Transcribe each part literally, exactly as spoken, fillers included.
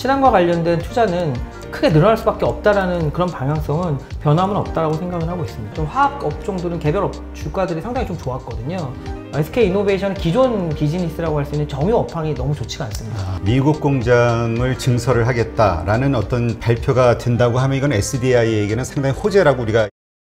친환과 관련된 투자는 크게 늘어날 수밖에 없다라는 그런 방향성은 변함은 없다라고 생각을 하고 있습니다. 좀 화학 업종들은 개별 업 주가들이 상당히 좀 좋았거든요. 에스케이이노베이션은 기존 비즈니스라고 할 수 있는 정유 업황이 너무 좋지가 않습니다. 미국 공장을 증설을 하겠다라는 어떤 발표가 된다고 하면 이건 에스디아이에게는 상당히 호재라고 우리가.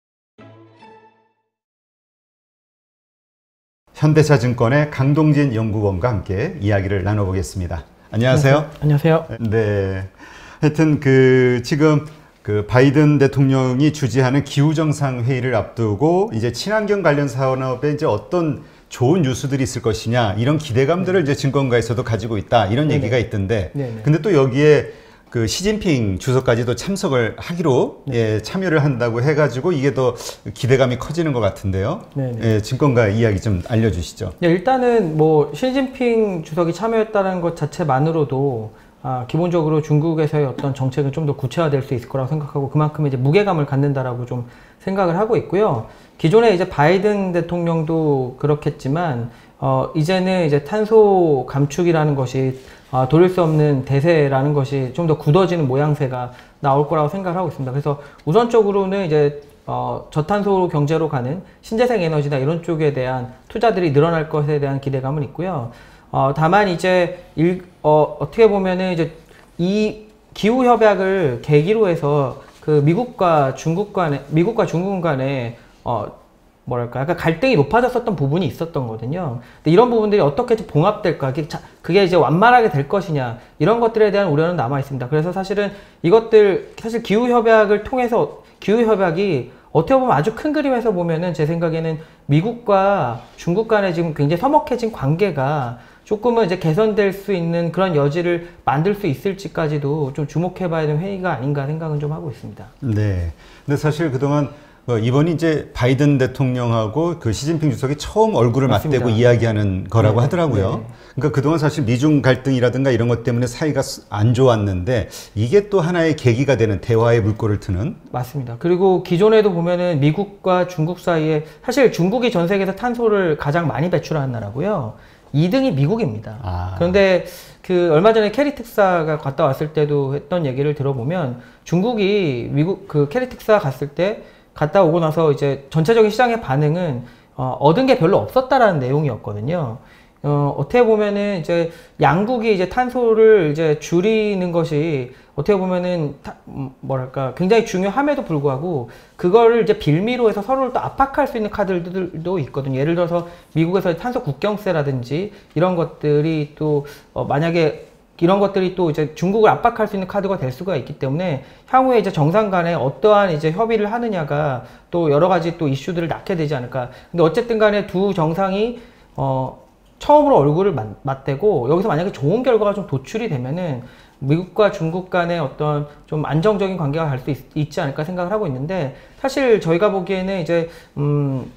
현대차증권의 강동진 연구원과 함께 이야기를 나눠보겠습니다. 안녕하세요. 안녕하세요. 네. 하여튼 그 지금 그 바이든 대통령이 주재하는 기후 정상 회의를 앞두고 이제 친환경 관련 산업에 이제 어떤 좋은 뉴스들이 있을 것이냐 이런 기대감들을 이제 증권가에서도 가지고 있다 이런 네네. 얘기가 있던데, 네네. 근데 또 여기에 그 시진핑 주석까지도 참석을 하기로 네. 예, 참여를 한다고 해가지고 이게 더 기대감이 커지는 것 같은데요. 예, 증권가 이야기 좀 알려주시죠. 네, 일단은 뭐 시진핑 주석이 참여했다는 것 자체만으로도 아, 기본적으로 중국에서의 어떤 정책은 좀 더 구체화될 수 있을 거라고 생각하고 그만큼 이제 무게감을 갖는다라고 좀 생각을 하고 있고요. 기존에 이제 바이든 대통령도 그렇겠지만 어, 이제는 이제 탄소 감축이라는 것이 어, 돌릴 수 없는 대세라는 것이 좀 더 굳어지는 모양새가 나올 거라고 생각을 하고 있습니다. 그래서 우선적으로는 이제 어, 저탄소 경제로 가는 신재생 에너지나 이런 쪽에 대한 투자들이 늘어날 것에 대한 기대감은 있고요. 어, 다만 이제 일, 어, 어떻게 보면은 이제 이 기후 협약을 계기로 해서 그 미국과 중국 간에 미국과 중국 간에 어, 뭐랄까 약간 갈등이 높아졌었던 부분이 있었던 거거든요. 근데 이런 부분들이 어떻게 봉합될까, 그게 이제 완만하게 될 것이냐 이런 것들에 대한 우려는 남아 있습니다. 그래서 사실은 이것들 사실 기후 협약을 통해서 기후 협약이 어떻게 보면 아주 큰 그림에서 보면은 제 생각에는 미국과 중국 간에 지금 굉장히 서먹해진 관계가 조금은 이제 개선될 수 있는 그런 여지를 만들 수 있을지까지도 좀 주목해 봐야 되는 회의가 아닌가 생각은 좀 하고 있습니다. 네. 근데 사실 그동안 이번이 이제 바이든 대통령하고 그 시진핑 주석이 처음 얼굴을 맞습니다. 맞대고 이야기하는 거라고 네, 하더라고요. 네. 그러니까 그동안 사실 미중 갈등이라든가 이런 것 때문에 사이가 안 좋았는데 이게 또 하나의 계기가 되는 대화의 물꼬를 트는. 맞습니다. 그리고 기존에도 보면은 미국과 중국 사이에 사실 중국이 전 세계에서 탄소를 가장 많이 배출하는 나라고요. 이 등이 미국입니다. 아. 그런데 그 얼마 전에 캐리 특사가 갔다 왔을 때도 했던 얘기를 들어보면 중국이 미국 그 캐리 특사 갔을 때 갔다 오고 나서 이제 전체적인 시장의 반응은 어, 얻은 게 별로 없었다라는 내용이었거든요. 어, 어떻게 보면은 이제 양국이 이제 탄소를 이제 줄이는 것이 어떻게 보면은 타, 뭐랄까 굉장히 중요함에도 불구하고 그거를 이제 빌미로 해서 서로를 또 압박할 수 있는 카드들도 있거든요. 예를 들어서 미국에서 탄소 국경세라든지 이런 것들이 또 어, 만약에 이런 것들이 또 이제 중국을 압박할 수 있는 카드가 될 수가 있기 때문에 향후에 이제 정상 간에 어떠한 이제 협의를 하느냐가 또 여러 가지 또 이슈들을 낳게 되지 않을까. 근데 어쨌든 간에 두 정상이 어 처음으로 얼굴을 맞대고 여기서 만약에 좋은 결과가 좀 도출이 되면은 미국과 중국 간의 어떤 좀 안정적인 관계가 갈 수 있지 않을까 생각을 하고 있는데, 사실 저희가 보기에는 이제 음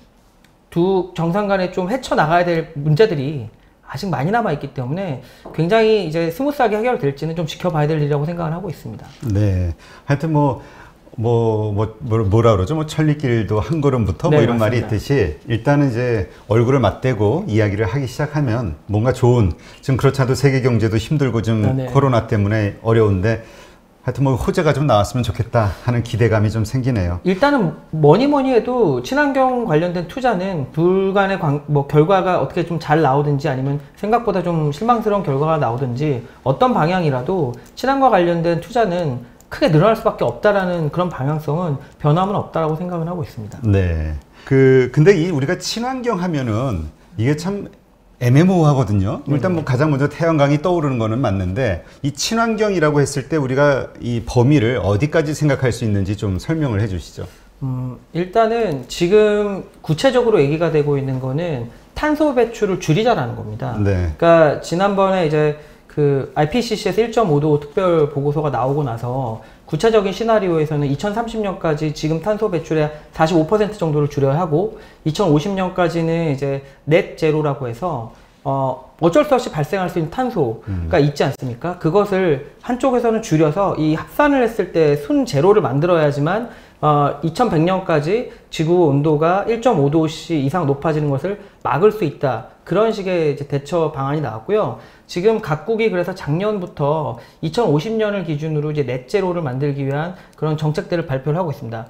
두 정상 간에 좀 헤쳐나가야 될 문제들이 아직 많이 남아있기 때문에 굉장히 이제 스무스하게 해결될지는 좀 지켜봐야 될 일이라고 생각을 하고 있습니다. 네. 하여튼 뭐, 뭐, 뭐, 뭐라 그러죠? 뭐, 천리길도 한 걸음부터 네, 뭐 이런 맞습니다. 말이 있듯이 일단은 이제 얼굴을 맞대고 이야기를 하기 시작하면 뭔가 좋은, 지금 그렇지 않아도 세계 경제도 힘들고 좀 네, 네. 코로나 때문에 어려운데 하여튼 뭐 호재가 좀 나왔으면 좋겠다 하는 기대감이 좀 생기네요. 일단은 뭐니 뭐니 해도 친환경 관련된 투자는 불간의 관, 뭐 결과가 어떻게 좀 잘 나오든지 아니면 생각보다 좀 실망스러운 결과가 나오든지 어떤 방향이라도 친환과 관련된 투자는 크게 늘어날 수밖에 없다라는 그런 방향성은 변함은 없다라고 생각을 하고 있습니다. 네. 그 근데 이 우리가 친환경 하면은 이게 참 애매모호하거든요. 일단 뭐 가장 먼저 태양광이 떠오르는 거는 맞는데 이 친환경이라고 했을 때 우리가 이 범위를 어디까지 생각할 수 있는지 좀 설명을 해 주시죠. 음, 일단은 지금 구체적으로 얘기가 되고 있는 거는 탄소 배출을 줄이자라는 겁니다. 네. 그러니까 지난번에 이제 그 아이피씨씨에서 일 점 오 도 특별 보고서가 나오고 나서 구체적인 시나리오에서는 이천삼십 년까지 지금 탄소 배출의 사십오 퍼센트 정도를 줄여야 하고 이천오십 년까지는 이제 넷 제로라고 해서 어, 어쩔 수 없이 발생할 수 있는 탄소가 음. 있지 않습니까? 그것을 한쪽에서는 줄여서 이 합산을 했을 때 순 제로를 만들어야지만 어, 이천백 년까지 지구 온도가 일 점 오 도씨 이상 높아지는 것을 막을 수 있다. 그런 식의 이제 대처 방안이 나왔고요. 지금 각국이 그래서 작년부터 이천오십 년을 기준으로 이제 넷제로를 만들기 위한 그런 정책들을 발표를 하고 있습니다.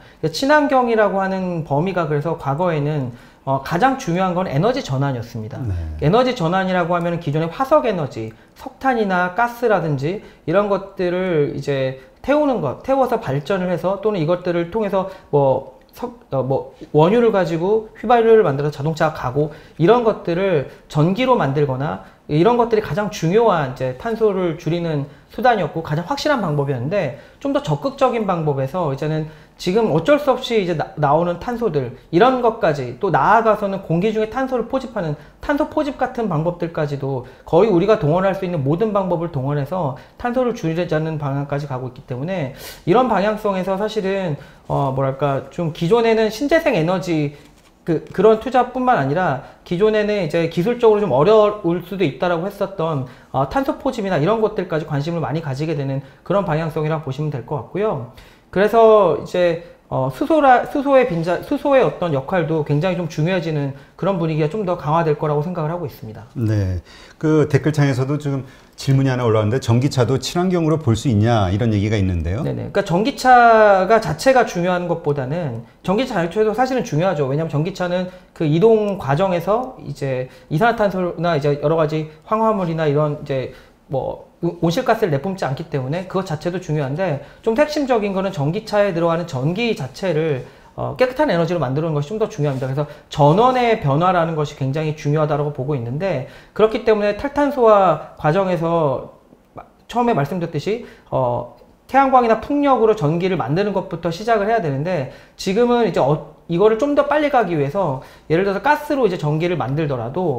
친환경이라고 하는 범위가 그래서 과거에는 어, 가장 중요한 건 에너지 전환이었습니다. 네. 에너지 전환이라고 하면 기존의 화석 에너지, 석탄이나 가스라든지 이런 것들을 이제 태우는 것, 태워서 발전을 해서 또는 이것들을 통해서 뭐, 석, 어, 뭐 원유를 가지고 휘발유를 만들어서 자동차가 가고 이런 것들을 전기로 만들거나 이런 것들이 가장 중요한 이제 탄소를 줄이는 수단이었고 가장 확실한 방법이었는데 좀 더 적극적인 방법에서 이제는 지금 어쩔 수 없이 이제 나, 나오는 탄소들 이런 것까지 또 나아가서는 공기 중에 탄소를 포집하는 탄소 포집 같은 방법들까지도 거의 우리가 동원할 수 있는 모든 방법을 동원해서 탄소를 줄이자는 방향까지 가고 있기 때문에 이런 방향성에서 사실은 어 뭐랄까 좀 기존에는 신재생 에너지 그, 그런 투자뿐만 아니라 기존에는 이제 기술적으로 좀 어려울 수도 있다라고 했었던 어, 탄소 포집이나 이런 것들까지 관심을 많이 가지게 되는 그런 방향성이라고 보시면 될 것 같고요. 그래서 이제 어, 수소라, 수소의 빈자, 수소의 어떤 역할도 굉장히 좀 중요해지는 그런 분위기가 좀 더 강화될 거라고 생각을 하고 있습니다. 네. 그 댓글창에서도 지금 질문이 하나 올라왔는데 전기차도 친환경으로 볼 수 있냐 이런 얘기가 있는데요. 네네. 그러니까 전기차가 자체가 중요한 것보다는 전기차 자체도 사실은 중요하죠. 왜냐하면 전기차는 그 이동 과정에서 이제 이산화탄소나 이제 여러 가지 황화물이나 이런 이제 뭐 온실가스를 내뿜지 않기 때문에 그것 자체도 중요한데 좀 핵심적인 거는 전기차에 들어가는 전기 자체를 어, 깨끗한 에너지로 만드는 것이 좀 더 중요합니다. 그래서 전원의 변화라는 것이 굉장히 중요하다고 보고 있는데 그렇기 때문에 탈탄소화 과정에서 처음에 말씀드렸듯이 어, 태양광이나 풍력으로 전기를 만드는 것부터 시작을 해야 되는데 지금은 이제 어, 이거를 좀 더 빨리 가기 위해서 예를 들어서 가스로 이제 전기를 만들더라도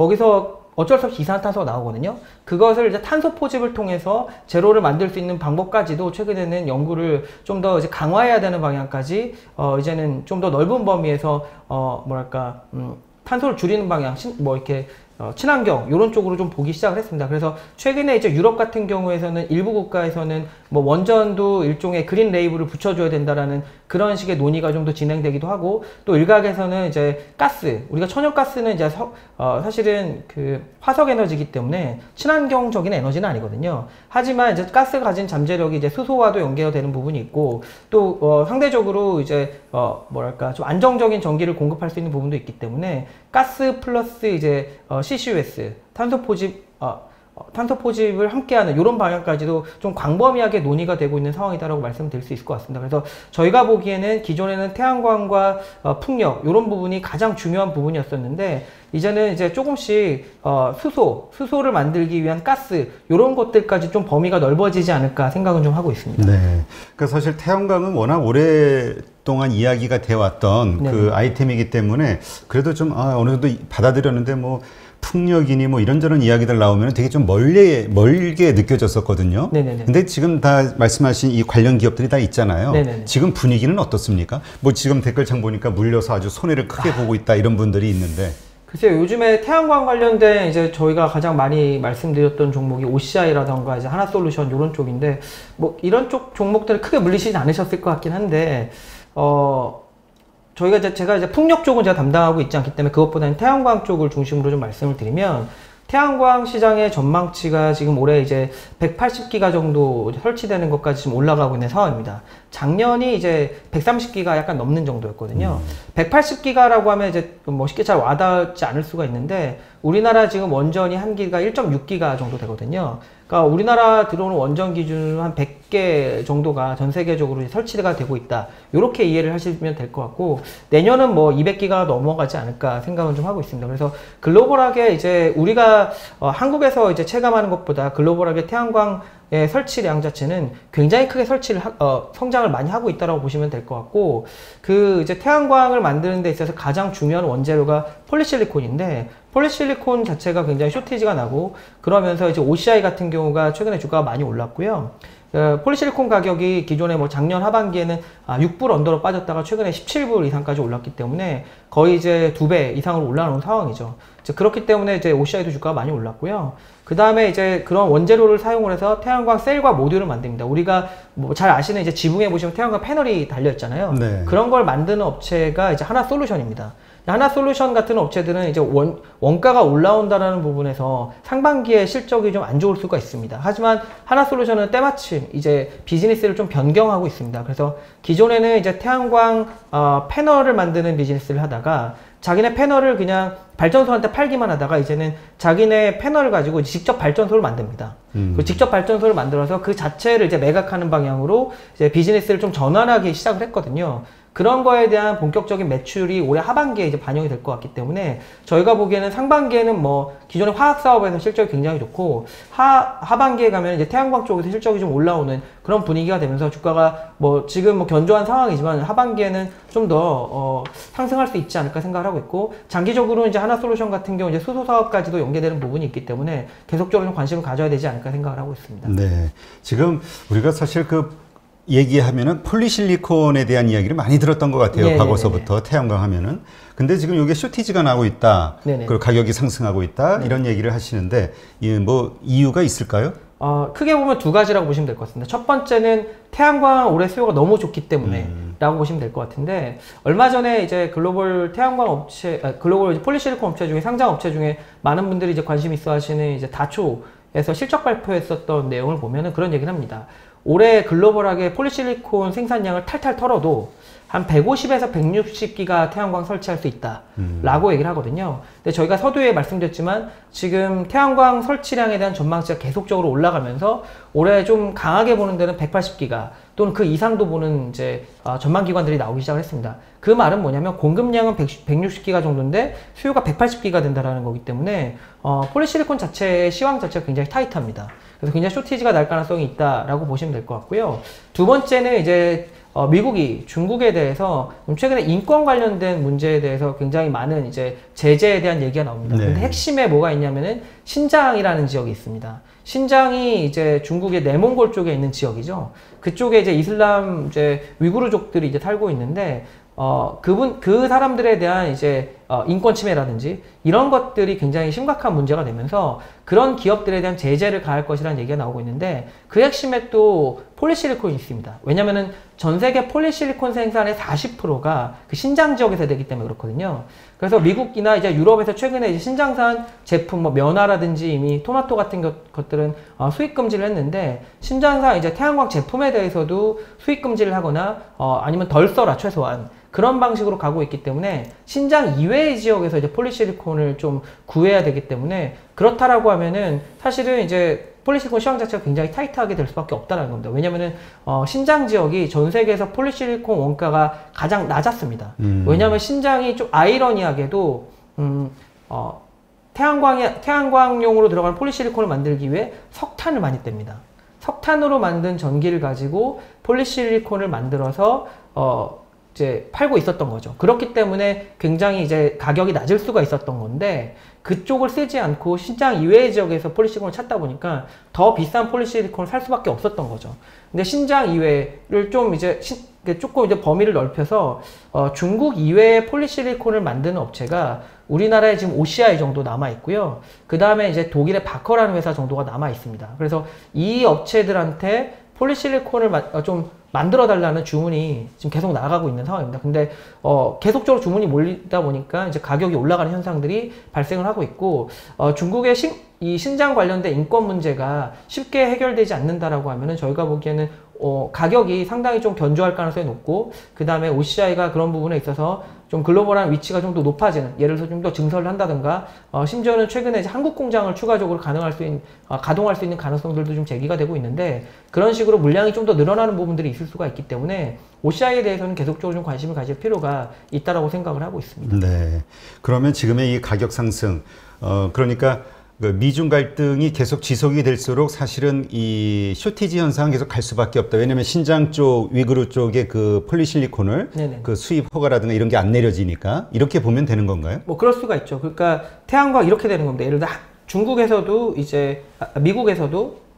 거기서 어쩔 수 없이 이산화탄소가 나오거든요. 그것을 이제 탄소 포집을 통해서 제로를 만들 수 있는 방법까지도 최근에는 연구를 좀 더 이제 강화해야 되는 방향까지 어 이제는 좀 더 넓은 범위에서 어 뭐랄까 음 탄소를 줄이는 방향 뭐 이렇게 어, 친환경 이런 쪽으로 좀 보기 시작을 했습니다. 그래서 최근에 이제 유럽 같은 경우에서는 일부 국가에서는 뭐 원전도 일종의 그린 레이블을 붙여줘야 된다라는 그런 식의 논의가 좀 더 진행되기도 하고 또 일각에서는 이제 가스 우리가 천연가스는 이제 서, 어, 사실은 그 화석 에너지이기 때문에 친환경적인 에너지는 아니거든요. 하지만 이제 가스가 가진 잠재력이 이제 수소와도 연계되는 부분이 있고 또 어, 상대적으로 이제 어, 뭐랄까 좀 안정적인 전기를 공급할 수 있는 부분도 있기 때문에 가스 플러스 이제 어, 씨씨유에스 탄소 포집 어, 어, 탄소 포집을 함께하는 이런 방향까지도 좀 광범위하게 논의가 되고 있는 상황이다라고 말씀드릴 수 있을 것 같습니다. 그래서 저희가 보기에는 기존에는 태양광과 어, 풍력 이런 부분이 가장 중요한 부분이었었는데 이제는 이제 조금씩 어, 수소, 수소를 만들기 위한 가스 이런 것들까지 좀 범위가 넓어지지 않을까 생각은 좀 하고 있습니다. 네, 그러니까 사실 태양광은 워낙 오래 동안 이야기가 되어 왔던 그 아이템이기 때문에 그래도 좀 아, 어느 정도 받아들였는데 뭐 풍력이니 뭐 이런저런 이야기들 나오면 되게 좀 멀리, 멀게 느껴졌었거든요. 네네네. 근데 지금 다 말씀하신 이 관련 기업들이 다 있잖아요. 네네네. 지금 분위기는 어떻습니까? 뭐 지금 댓글창 보니까 물려서 아주 손해를 크게 아. 보고 있다 이런 분들이 있는데. 글쎄요, 요즘에 태양광 관련된 이제 저희가 가장 많이 말씀드렸던 종목이 오씨아이라던가 이제 하나솔루션 이런 쪽인데 뭐 이런 쪽 종목들을 크게 물리시지 않으셨을 것 같긴 한데 어, 저희가 이제 제가 이제 풍력 쪽은 제가 담당하고 있지 않기 때문에 그것보다는 태양광 쪽을 중심으로 좀 말씀을 드리면 태양광 시장의 전망치가 지금 올해 이제 백팔십 기가 정도 설치되는 것까지 지금 올라가고 있는 상황입니다. 작년이 이제 백삼십 기가 약간 넘는 정도였거든요. 음. 백팔십 기가라고 하면 이제 뭐 쉽게 잘 와닿지 않을 수가 있는데 우리나라 지금 원전이 한 기가 일 점 육 기가 정도 되거든요. 그러니까 우리나라 들어오는 원전 기준으로 한 백 개 정도가 전 세계적으로 설치가 되고 있다. 이렇게 이해를 하시면 될 것 같고 내년은 뭐 이백 기가 넘어가지 않을까 생각은 좀 하고 있습니다. 그래서 글로벌하게 이제 우리가 어, 한국에서 이제 체감하는 것보다 글로벌하게 태양광 의 설치량 자체는 굉장히 크게 설치를 하, 어, 성장을 많이 하고 있다고 보시면 될 것 같고 그 이제 태양광을 만드는 데 있어서 가장 중요한 원재료가 폴리실리콘인데 폴리실리콘 자체가 굉장히 쇼티지가 나고 그러면서 이제 오씨아이 같은 경우가 최근에 주가가 많이 올랐고요. 어, 폴리실리콘 가격이 기존에 뭐 작년 하반기에는 아, 육 불 언더로 빠졌다가 최근에 십칠 불 이상까지 올랐기 때문에 거의 이제 두 배 이상으로 올라오는 상황이죠. 이제 그렇기 때문에 이제 오씨아이도 주가가 많이 올랐고요. 그 다음에 이제 그런 원재료를 사용을 해서 태양광 셀과 모듈을 만듭니다. 우리가 뭐 잘 아시는 이제 지붕에 보시면 태양광 패널이 달려 있잖아요. 네. 그런 걸 만드는 업체가 이제 하나솔루션입니다. 하나솔루션 같은 업체들은 이제 원, 원가가 올라온다는 부분에서 상반기에 실적이 좀 안 좋을 수가 있습니다. 하지만 하나솔루션은 때마침 이제 비즈니스를 좀 변경하고 있습니다. 그래서 기존에는 이제 태양광 어, 패널을 만드는 비즈니스를 하다가 자기네 패널을 그냥 발전소한테 팔기만 하다가 이제는 자기네 패널을 가지고 직접 발전소를 만듭니다. 음. 그 직접 발전소를 만들어서 그 자체를 이제 매각하는 방향으로 이제 비즈니스를 좀 전환하기 시작을 했거든요. 그런 거에 대한 본격적인 매출이 올해 하반기에 이제 반영이 될 것 같기 때문에 저희가 보기에는 상반기에는 뭐 기존의 화학 사업에서 실적이 굉장히 좋고 하, 하반기에 가면 이제 태양광 쪽에서 실적이 좀 올라오는 그런 분위기가 되면서 주가가 뭐 지금 뭐 견조한 상황이지만 하반기에는 좀 더 어, 상승할 수 있지 않을까 생각을 하고 있고 장기적으로 이제 하나솔루션 같은 경우 이제 수소 사업까지도 연계되는 부분이 있기 때문에 계속적으로 좀 관심을 가져야 되지 않을까 생각을 하고 있습니다. 네, 지금 우리가 사실 그 얘기하면은 폴리실리콘에 대한 이야기를 많이 들었던 것 같아요. 네네네네. 과거서부터 태양광 하면은. 근데 지금 이게 쇼티지가 나고 있다. 그리고 가격이 상승하고 있다. 네네. 이런 얘기를 하시는데 이 뭐 이유가 있을까요? 어, 크게 보면 두 가지라고 보시면 될 것 같습니다. 첫 번째는 태양광 올해 수요가 너무 좋기 때문에 음. 라고 보시면 될 것 같은데 얼마 전에 이제 글로벌 태양광 업체, 아, 글로벌 폴리실리콘 업체 중에 상장 업체 중에 많은 분들이 이제 관심 있어 하시는 이제 다초에서 실적 발표했었던 내용을 보면은 그런 얘기를 합니다. 올해 글로벌하게 폴리실리콘 생산량을 탈탈 털어도 한 백오십에서 백육십 기가 태양광 설치할 수 있다 라고 음. 얘기를 하거든요. 근데 저희가 서두에 말씀드렸지만 지금 태양광 설치량에 대한 전망치가 계속적으로 올라가면서 올해 좀 강하게 보는 데는 백팔십 기가 또는 그 이상도 보는 이제 어, 전망기관들이 나오기 시작을 했습니다. 그 말은 뭐냐면 공급량은 백육십 기가 정도인데 수요가 백팔십 기가 된다라는 거기 때문에 어, 폴리실리콘 자체의 시황 자체가 굉장히 타이트합니다. 그래서 굉장히 쇼티지가 날 가능성이 있다라고 보시면 될 것 같고요. 두 번째는 이제 어, 미국이 중국에 대해서 최근에 인권 관련된 문제에 대해서 굉장히 많은 이제 제재에 대한 얘기가 나옵니다. 네. 근데 핵심에 뭐가 있냐면은 신장이라는 지역이 있습니다. 신장이 이제 중국의 내몽골 쪽에 있는 지역이죠. 그쪽에 이제 이슬람 이제 위구르족들이 이제 살고 있는데 어, 그분, 그 사람들에 대한 이제, 어, 인권 침해라든지 이런 것들이 굉장히 심각한 문제가 되면서 그런 기업들에 대한 제재를 가할 것이라는 얘기가 나오고 있는데 그 핵심에 또 폴리실리콘이 있습니다. 왜냐면은 전 세계 폴리실리콘 생산의 사십 퍼센트가 그 신장 지역에서 되기 때문에 그렇거든요. 그래서 미국이나 이제 유럽에서 최근에 이제 신장산 제품, 뭐 면화라든지 이미 토마토 같은 것, 것들은 어, 수입 금지를 했는데 신장산 이제 태양광 제품에 대해서도 수입 금지를 하거나 어, 아니면 덜 써라 최소한. 그런 방식으로 가고 있기 때문에 신장 이외의 지역에서 이제 폴리실리콘을 좀 구해야 되기 때문에 그렇다라고 하면은 사실은 이제 폴리실리콘 시황 자체가 굉장히 타이트하게 될 수밖에 없다는 겁니다. 왜냐면은 어, 신장 지역이 전 세계에서 폴리실리콘 원가가 가장 낮았습니다. 음. 왜냐하면 신장이 좀 아이러니하게도 음, 어, 태양광에 태양광용으로 들어가는 폴리실리콘을 만들기 위해 석탄을 많이 뗍니다. 석탄으로 만든 전기를 가지고 폴리실리콘을 만들어서 어, 이제 팔고 있었던 거죠. 그렇기 때문에 굉장히 이제 가격이 낮을 수가 있었던 건데 그쪽을 쓰지 않고 신장 이외의 지역에서 폴리실리콘을 찾다 보니까 더 비싼 폴리실리콘을 살 수밖에 없었던 거죠. 근데 신장 이외를 좀 이제 신, 조금 이제 범위를 넓혀서 어, 중국 이외의 폴리실리콘을 만드는 업체가 우리나라에 지금 오씨아이 정도 남아 있고요. 그 다음에 이제 독일의 바커라는 회사 정도가 남아 있습니다. 그래서 이 업체들한테 폴리실리콘을 마, 어, 좀 만들어 달라는 주문이 지금 계속 나가고 있는 상황입니다. 근데 어, 계속적으로 주문이 몰리다 보니까 이제 가격이 올라가는 현상들이 발생을 하고 있고 어, 중국의 신, 이 신장 관련된 인권 문제가 쉽게 해결되지 않는다라고 하면은 저희가 보기에는 어, 가격이 상당히 좀 견조할 가능성이 높고 그 다음에 오씨아이가 그런 부분에 있어서 좀 글로벌한 위치가 좀 더 높아지는 예를 들어서 좀 더 증설을 한다든가 어, 심지어는 최근에 이제 한국 공장을 추가적으로 가능할 수 있는 어, 가동할 수 있는 가능성들도 좀 제기가 되고 있는데 그런 식으로 물량이 좀 더 늘어나는 부분들이 있을 수가 있기 때문에 오씨아이에 대해서는 계속적으로 좀 관심을 가질 필요가 있다라고 생각을 하고 있습니다. 네. 그러면 지금의 이 가격 상승 어, 그러니까 미중 갈등이 계속 지속이 될수록 사실은 이 쇼티지 현상은 계속 갈 수밖에 없다. 왜냐하면 신장 쪽, 위구르 쪽의 그 폴리실리콘을 네네. 그 수입 허가라든가 이런 게 안 내려지니까 이렇게 보면 되는 건가요? 뭐 그럴 수가 있죠. 그러니까 태양광 이렇게 되는 겁니다. 예를 들어 중국에서도 이제 아, 미국에서도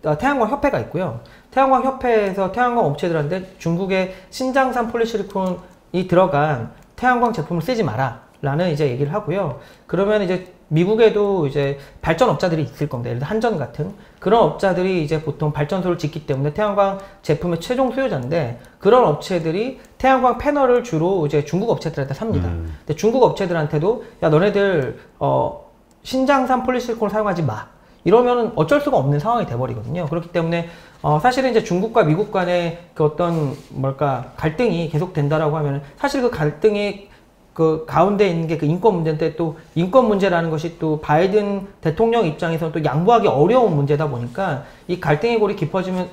태양광 협회가 있고요. 태양광 협회에서 태양광 업체들한테 중국의 신장산 폴리실리콘이 들어간 태양광 제품을 쓰지 마라 라는 이제 얘기를 하고요. 그러면 이제 미국에도 이제 발전업자들이 있을 겁니다. 예를 들어 한전 같은 그런 업자들이 이제 보통 발전소를 짓기 때문에 태양광 제품의 최종 수요자인데, 그런 업체들이 태양광 패널을 주로 이제 중국 업체들한테 삽니다. 음. 근데 중국 업체들한테도 야 너네들 어 신장산 폴리실리콘을 사용하지 마, 이러면 어쩔 수가 없는 상황이 돼버리거든요. 그렇기 때문에 어 사실은 이제 중국과 미국 간의 그 어떤 뭘까 갈등이 계속 된다라고 하면, 사실 그 갈등이 그 가운데 있는 게 그 인권 문제인데, 또 인권 문제라는 것이 또 바이든 대통령 입장에서는 또 양보하기 어려운 문제다 보니까 이 갈등의 골이 깊어지면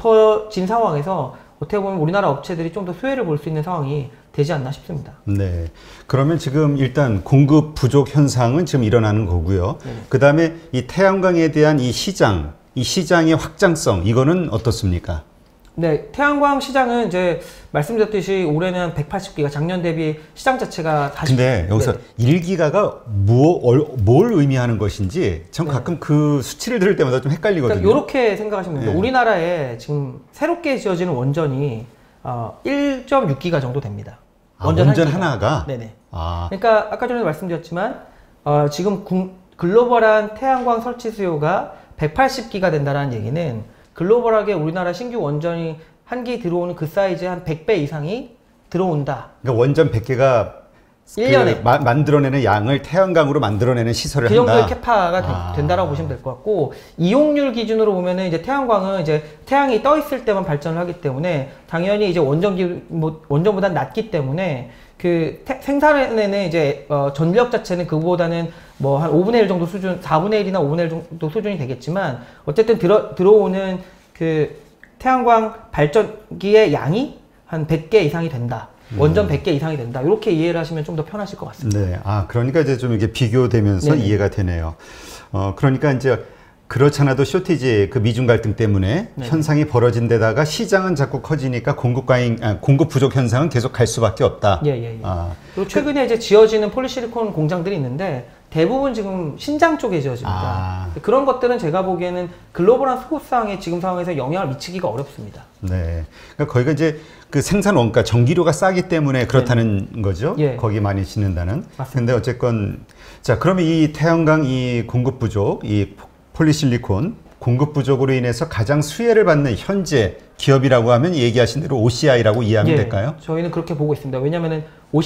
깊어진 상황에서 어떻게 보면 우리나라 업체들이 좀 더 수혜를 볼 수 있는 상황이 되지 않나 싶습니다. 네. 그러면 지금 일단 공급 부족 현상은 지금 일어나는 거고요. 네. 그 다음에 이 태양광에 대한 이 시장, 이 시장의 확장성, 이거는 어떻습니까? 네, 태양광 시장은 이제 말씀드렸듯이 올해는 백팔십 기가, 작년 대비 시장 자체가 사십. 근데 여기서 네. 일 기가가 뭐, 뭘 의미하는 것인지 전 가끔 네. 그 수치를 들을 때마다 좀 헷갈리거든요. 그러니까 이렇게 생각하시면 됩니다. 네. 우리나라에 지금 새롭게 지어지는 원전이 어, 일 점 육 기가 정도 됩니다. 원전, 아, 원전 하나가? 네네. 아. 그러니까 아까 전에 말씀드렸지만 어, 지금 구, 글로벌한 태양광 설치 수요가 백팔십 기가 된다는 얘기는 글로벌하게 우리나라 신규 원전이 한 기 들어오는 그 사이즈의 한 백 배 이상이 들어온다. 그러니까 원전 백 개가 일 년에 그 마, 만들어내는 양을 태양광으로 만들어내는 시설을 그 한다. 정도의 캐파가 아. 된다라고 보시면 될 것 같고, 이용률 기준으로 보면은 이제 태양광은 이제 태양이 떠 있을 때만 발전을 하기 때문에 당연히 이제 원전기 뭐 원전보다 낮기 때문에 그 태, 생산에는 이제 어, 전력 자체는 그보다는 뭐 한 오분의 일 정도 수준, 사분의 일이나 오분의 일 정도 수준이 되겠지만, 어쨌든 들어 들어오는 그 태양광 발전기의 양이 한 백 개 이상이 된다. 원전 백 개 이상이 된다. 이렇게 이해를 하시면 좀 더 편하실 것 같습니다. 네. 아, 그러니까 이제 좀 이게 비교되면서 네네. 이해가 되네요. 어, 그러니까 이제 그렇잖아도 쇼티지, 그 미중 갈등 때문에 네. 현상이 벌어진 데다가 시장은 자꾸 커지니까 공급 과잉, 아, 공급 부족 현상은 계속 갈 수밖에 없다. 예, 예, 예. 아. 그리고 최근에 이제 지어지는 폴리실리콘 공장들이 있는데 대부분 지금 신장 쪽에 지어집니다. 아. 그런 것들은 제가 보기에는 글로벌한 수급상에 지금 상황에서 영향을 미치기가 어렵습니다. 네. 그러니까 거기가 이제 그 생산 원가, 전기료가 싸기 때문에 그렇다는 네. 거죠. 예. 거기 많이 짓는다는. 맞습니다. 근데 어쨌건 자, 그러면 이 태양광 이 공급 부족, 이 폴리실리콘 공급 부족으로 인해서 가장 수혜를 받는 현재 기업이라고 하면 얘기하신 대로 오씨아이라고 이해하면 예, 될까요? 저희는 그렇게 보고 있습니다. 왜냐하면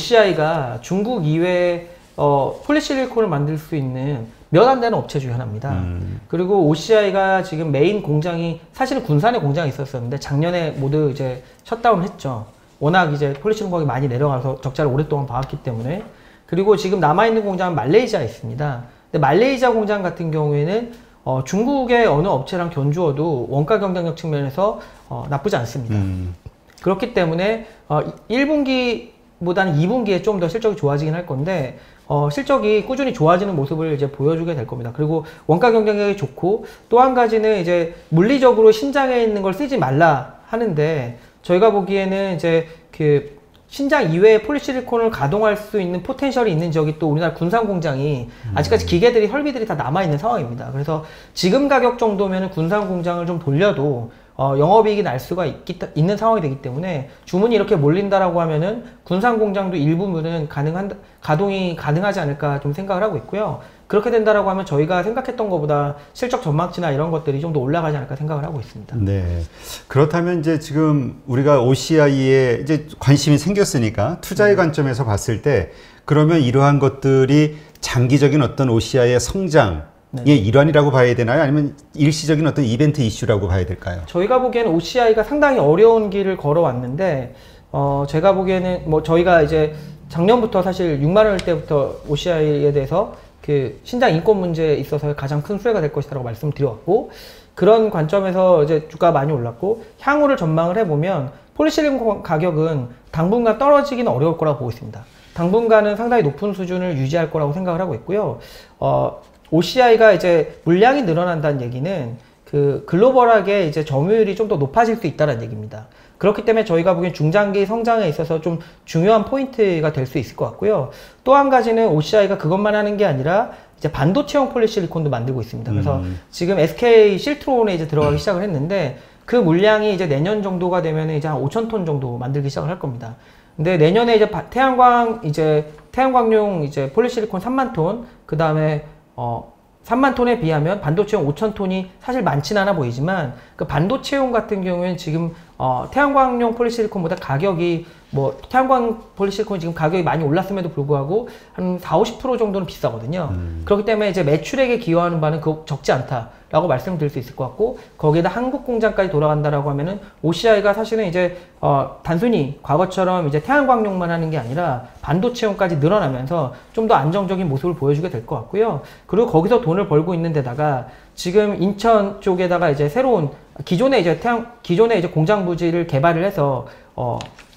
오씨아이가 중국 이외에 어, 폴리실리콘을 만들 수 있는 몇 안 되는 업체 중에 하나입니다. 음. 그리고 오씨아이가 지금 메인 공장이 사실은 군산에 공장이 있었었는데 작년에 모두 이제 셧다운 했죠. 워낙 이제 폴리실리콘이 많이 내려가서 적자를 오랫동안 봐왔기 때문에. 그리고 지금 남아있는 공장은 말레이시아에 있습니다. 근데 말레이시아 공장 같은 경우에는 어, 중국의 어느 업체랑 견주어도 원가 경쟁력 측면에서 어, 나쁘지 않습니다. 음. 그렇기 때문에 어, 일 분기보다는 이 분기에 좀 더 실적이 좋아지긴 할 건데 어, 실적이 꾸준히 좋아지는 모습을 이제 보여주게 될 겁니다. 그리고 원가 경쟁력이 좋고, 또 한 가지는 이제 물리적으로 신장에 있는 걸 쓰지 말라 하는데, 저희가 보기에는 이제 그 신장 이외에 폴리실리콘을 가동할 수 있는 포텐셜이 있는 지역이 또 우리나라 군산 공장이 아직까지 기계들이, 설비들이 다 남아있는 상황입니다. 그래서 지금 가격 정도면 군산 공장을 좀 돌려도 어, 영업이익이 날 수가 있기, 있는 상황이 되기 때문에 주문이 이렇게 몰린다라고 하면은 군산 공장도 일부분은 가능한, 가동이 가능하지 않을까 좀 생각을 하고 있고요. 그렇게 된다라고 하면 저희가 생각했던 것보다 실적 전망치나 이런 것들이 좀 더 올라가지 않을까 생각을 하고 있습니다. 네. 그렇다면 이제 지금 우리가 오씨아이에 이제 관심이 생겼으니까 투자의 네. 관점에서 봤을 때 그러면 이러한 것들이 장기적인 어떤 오씨아이의 성장 예, 일환이라고 봐야 되나요? 아니면 일시적인 어떤 이벤트 이슈라고 봐야 될까요? 저희가 보기에는 오씨아이가 상당히 어려운 길을 걸어왔는데, 어, 제가 보기에는 뭐 저희가 이제 작년부터 사실 육만 원일 때부터 오씨아이에 대해서 그 신장 인권 문제에 있어서 가장 큰 수혜가 될 것이라고 말씀드렸고, 그런 관점에서 이제 주가가 많이 올랐고, 향후를 전망을 해보면 폴리실리콘 가격은 당분간 떨어지기는 어려울 거라고 보고 있습니다. 당분간은 상당히 높은 수준을 유지할 거라고 생각을 하고 있고요. 어, 오씨아이가 이제 물량이 늘어난다는 얘기는 그 글로벌하게 이제 점유율이 좀 더 높아질 수 있다는 얘기입니다. 그렇기 때문에 저희가 보기엔 중장기 성장에 있어서 좀 중요한 포인트가 될 수 있을 것 같고요. 또 한 가지는 오씨아이가 그것만 하는 게 아니라 이제 반도체용 폴리실리콘도 만들고 있습니다. 그래서 음. 지금 에스케이 실트론에 이제 들어가기 시작을 했는데 그 물량이 이제 내년 정도가 되면 이제 한 오천 톤 정도 만들기 시작을 할 겁니다. 근데 내년에 이제 태양광 이제 태양광용 이제 폴리실리콘 삼만 톤, 그 다음에 어 삼만 톤에 비하면 반도체용 오천 톤이 사실 많진 않아 보이지만 그 반도체용 같은 경우에는 지금 어 태양광용 폴리실리콘보다 가격이 뭐 태양광 폴리실리콘이 지금 가격이 많이 올랐음에도 불구하고 한 사오십 퍼센트 정도는 비싸거든요. 음. 그렇기 때문에 이제 매출액에 기여하는 바는 그 적지 않다라고 말씀드릴 수 있을 것 같고, 거기에다 한국 공장까지 돌아간다라고 하면은 오씨아이가 사실은 이제 어 단순히 과거처럼 이제 태양광용만 하는 게 아니라 반도체용까지 늘어나면서 좀 더 안정적인 모습을 보여주게 될 것 같고요. 그리고 거기서 돈을 벌고 있는 데다가 지금 인천 쪽에다가 이제 새로운 기존에 이제 태양 기존에 이제 공장 부지를 개발을 해서 어